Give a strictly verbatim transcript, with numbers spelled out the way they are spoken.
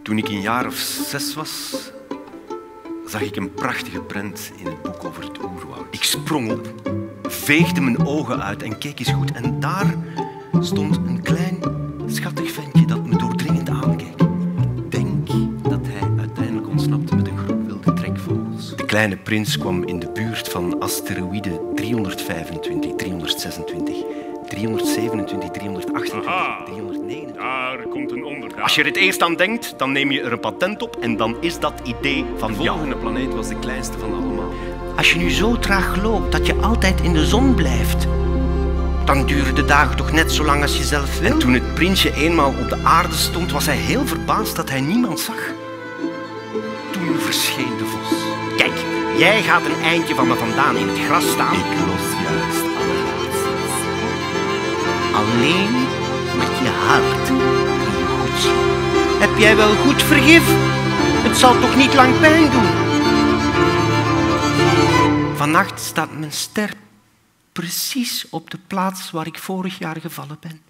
Toen ik een jaar of zes was, zag ik een prachtige prent in het boek over het oerwoud. Ik sprong op, veegde mijn ogen uit en keek eens goed. En daar stond een klein, schattig ventje dat me doordringend aankeek. Ik denk dat hij uiteindelijk ontsnapte met een groep wilde trekvogels. De kleine prins kwam in de buurt van asteroïde driehonderdvijfentwintig, driehonderdzesentwintig, driehonderdzevenentwintig, driehonderdachtentwintig, Aha. driehonderdnegenentwintig. Daar komt een ondergang. Als je er het eerst aan denkt, dan neem je er een patent op en dan is dat idee van De jou. volgende planeet was de kleinste van allemaal. Als je nu zo traag loopt dat je altijd in de zon blijft, dan duren de dagen toch net zo lang als je zelf wil? En toen het prinsje eenmaal op de aarde stond, was hij heel verbaasd dat hij niemand zag. Toen verscheen de vos. Kijk, jij gaat een eindje van me vandaan in het gras staan. Ik los juist alle raadsels. Alleen met je hart kun je goed zien. Heb jij wel goed vergif? Het zal toch niet lang pijn doen? Vannacht staat mijn ster precies op de plaats waar ik vorig jaar gevallen ben.